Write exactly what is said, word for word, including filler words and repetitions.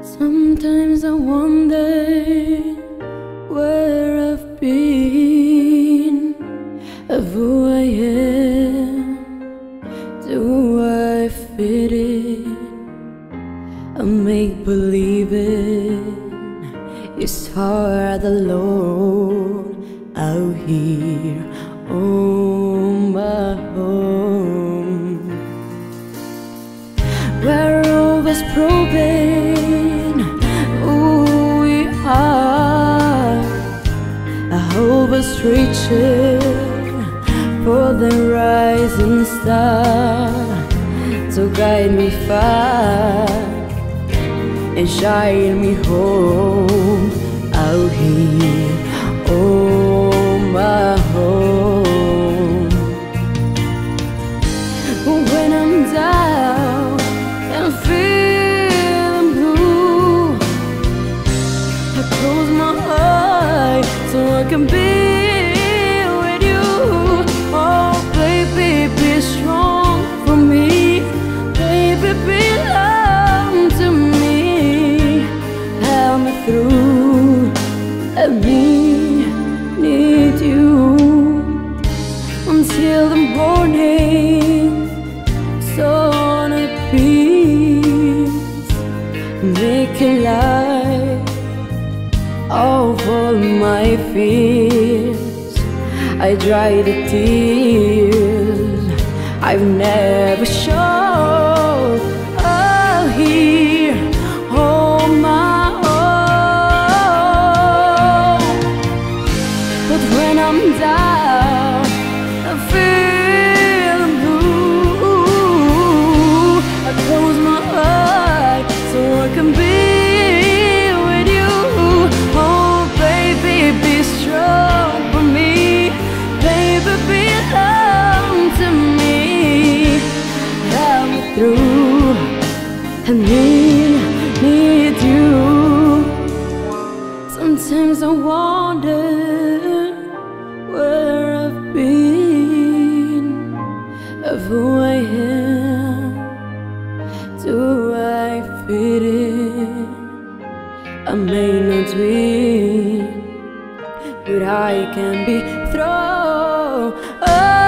Sometimes I wonder where I've been, of who I am. Do I fit in? I make believe it's hard alone out here on my own, where all was probing who we are. I hope was reaching for the rising star to guide me far and shine me home out here on my home. When I'm down and feeling blue, I close my eyes so I can be with you. Oh baby, be strong for me. Baby, belong to me. Help me through. Let me need you until the morning sun appears, making light of all my fears. I dry the tears I've never shown. Oh, here on my own. But when I'm down, I feel blue. I close my eyes so I can be with you. Oh baby, be strong for me. Baby, belong to me. Help me through. I need, need you. Sometimes I wonder where I've been, of who I am. Do I fit in? I may not win, but I can be thrown. Oh,